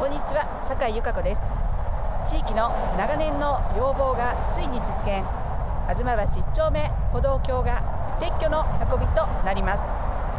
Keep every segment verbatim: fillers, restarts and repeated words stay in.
こんにちは、酒井由香子です。地域の長年の要望がついに実現。吾妻橋いっ丁目歩道橋が撤去の運びとなります。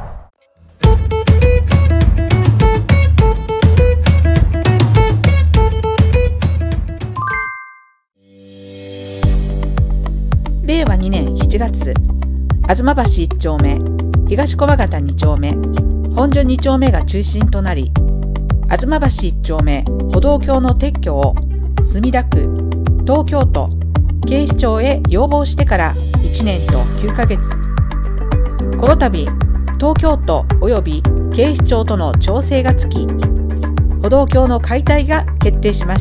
れいわにねんしちがつ、吾妻橋いっ丁目、東駒形に丁目、本所に丁目が中心となり、吾妻橋いっ丁目歩道橋の撤去を墨田区、東京都、警視庁へ要望してからいちねんときゅうかげつ。この度、東京都及び警視庁との調整がつき、歩道橋の解体が決定しました。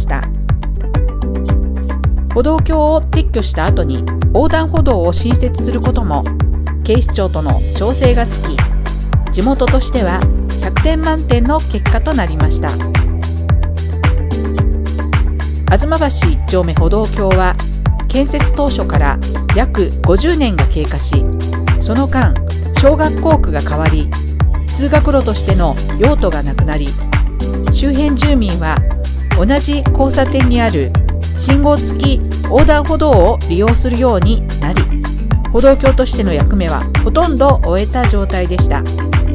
歩道橋を撤去した後に横断歩道を新設することも警視庁との調整がつき、地元としてはひゃくてん満点の結果となりました。吾妻橋いっ丁目歩道橋は建設当初から約ごじゅうねんが経過し、その間小学校区が変わり、通学路としての用途がなくなり、周辺住民は同じ交差点にある信号付き横断歩道を利用するようになり、歩道橋としての役目はほとんど終えた状態でした。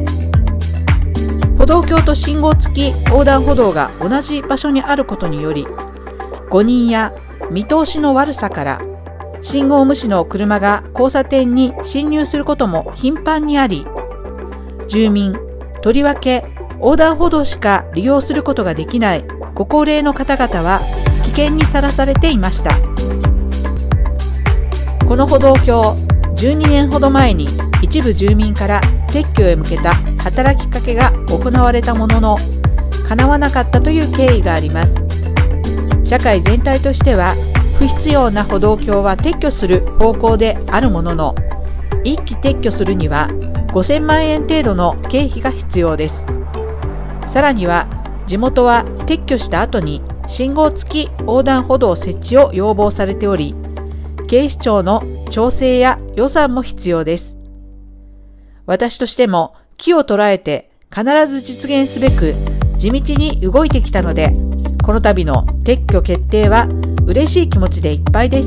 歩道橋と信号付き横断歩道が同じ場所にあることにより、誤認や見通しの悪さから信号無視の車が交差点に進入することも頻繁にあり、住民、とりわけ横断歩道しか利用することができないご高齢の方々は危険にさらされていました。この歩道橋、じゅうにねんほど前に一部住民から撤去へ向けた働きかけが行われたものの、叶わなかったという経緯があります。社会全体としては不必要な歩道橋は撤去する方向であるものの、一気撤去するにはごせんまんえん程度の経費が必要です。さらには地元は撤去した後に信号付き横断歩道設置を要望されており、警視庁の調整や予算も必要です。私としても機を捉えて必ず実現すべく地道に動いてきたので、この度の撤去決定は嬉しい気持ちでいっぱいです。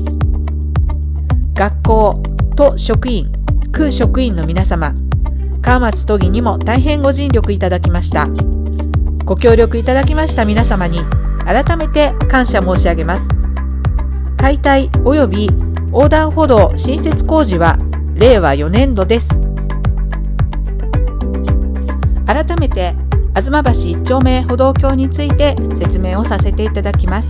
学校、都職員、区職員の皆様、川松都議にも大変ご尽力いただきました。ご協力いただきました皆様に改めて感謝申し上げます。解体及び横断歩道新設工事はれいわよねんどです。改めて吾妻橋いっ丁目歩道橋について説明をさせていただきます。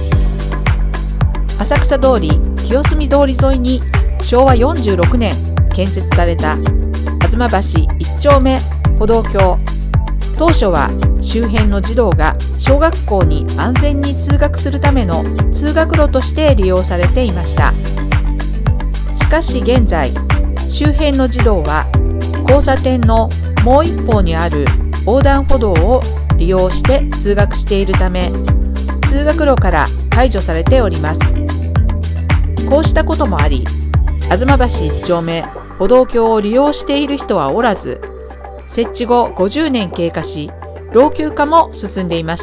浅草通り、清澄通り沿いにしょうわよんじゅうろくねん建設された吾妻橋いっ丁目歩道橋。当初は周辺の児童が小学校に安全に通学するための通学路として利用されていました。しかし現在、周辺の児童は交差点のもう一方にある横断歩道を利用して通学しているため、通学路から排除されております。こうしたこともあり、吾妻橋いっ丁目歩道橋を利用している人はおらず、設置後ごじゅうねん経過し、老朽化も進んでいました。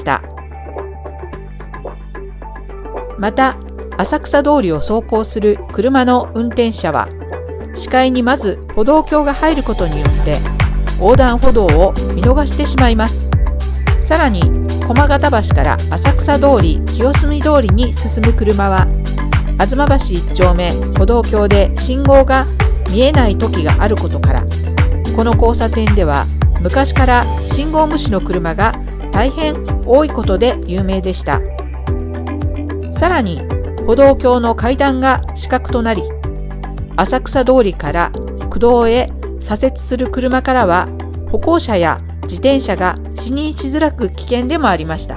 また、浅草通りを走行する車の運転者は、視界にまず歩道橋が入ることによって横断歩道を見逃してしまいます。さらに駒形橋から浅草通り、清澄通りに進む車は、吾妻橋いっ丁目歩道橋で信号が見えない時があることから、この交差点では昔から信号無視の車が大変多いことで有名でした。さらに歩道橋の階段が死角となり、浅草通りから区道へ左折する車からは歩行者や自転車が視認しづらく危険でもありました。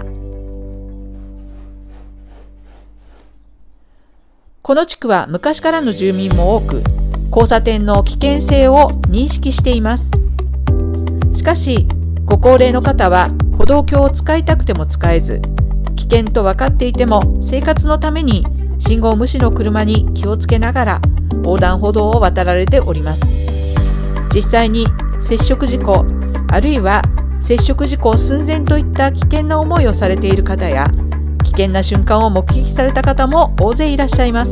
この地区は昔からの住民も多く、交差点の危険性を認識しています。しかし、ご高齢の方は歩道橋を使いたくても使えず、危険と分かっていても生活のために信号無視の車に気をつけながら横断歩道を渡られております。実際に接触事故、あるいは接触事故寸前といった危険な思いをされている方や、危険な瞬間を目撃された方も大勢いらっしゃいます。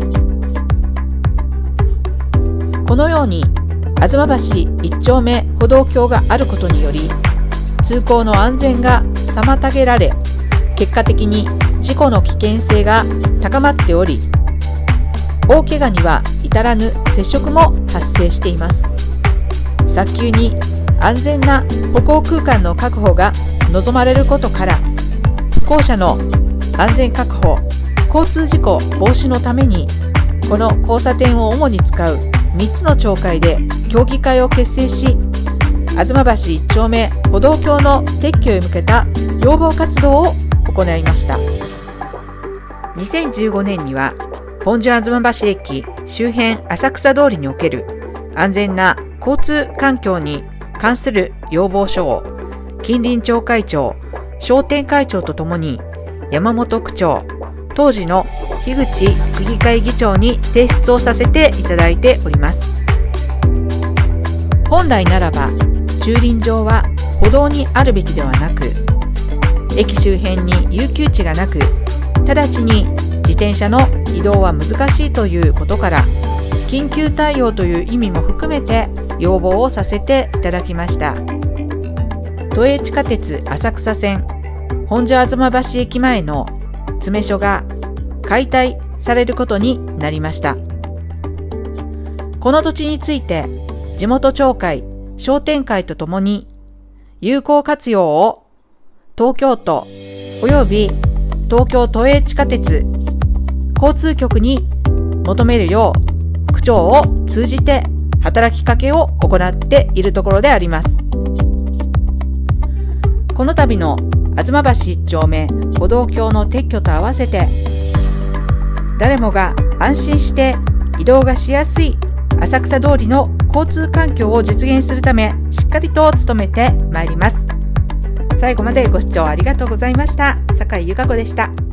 このように吾妻橋一丁目歩道橋があることにより、通行の安全が妨げられ、結果的に事故の危険性が高まっており、大怪我には至らぬ接触も発生しています。早急に安全な歩行空間の確保が望まれることから、歩行者の安全確保、交通事故防止のために、この交差点を主に使うみっつの町会で協議会を結成し、吾妻橋一丁目歩道橋の撤去へ向けた要望活動を行いました。にせんじゅうごねんには本所吾妻橋駅周辺浅草通りにおける安全な交通環境に関する要望書を近隣町会長、商店会長とともに山本区長、当時の樋口区議会議長に提出をさせていただいております。本来ならば駐輪場は歩道にあるべきではなく、駅周辺に遊休地がなく、直ちに自転車の移動は難しいということから、緊急対応という意味も含めて要望をさせていただきました。都営地下鉄浅草線本所吾妻橋駅前の詰め所が解体されることになりました。この土地について地元町会、商店会とともに有効活用を東京都および東京都営地下鉄交通局に求めるよう区長を通じて働きかけを行っているところであります。この度の吾妻橋一丁目歩道橋の撤去と合わせて、誰もが安心して移動がしやすい浅草通りの交通環境を実現するため、しっかりと努めてまいります。最後までご視聴ありがとうございました。坂井由香子でした。